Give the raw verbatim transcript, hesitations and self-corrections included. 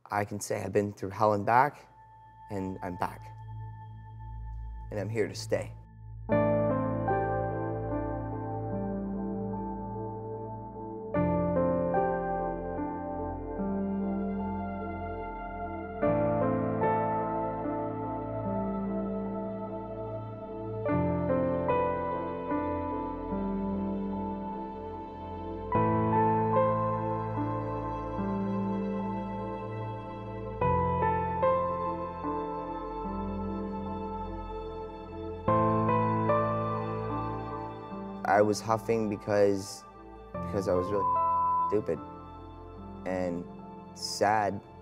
I can say I've been through hell and back, and I'm back. And I'm here to stay. I was huffing because, because I was really stupid and sad.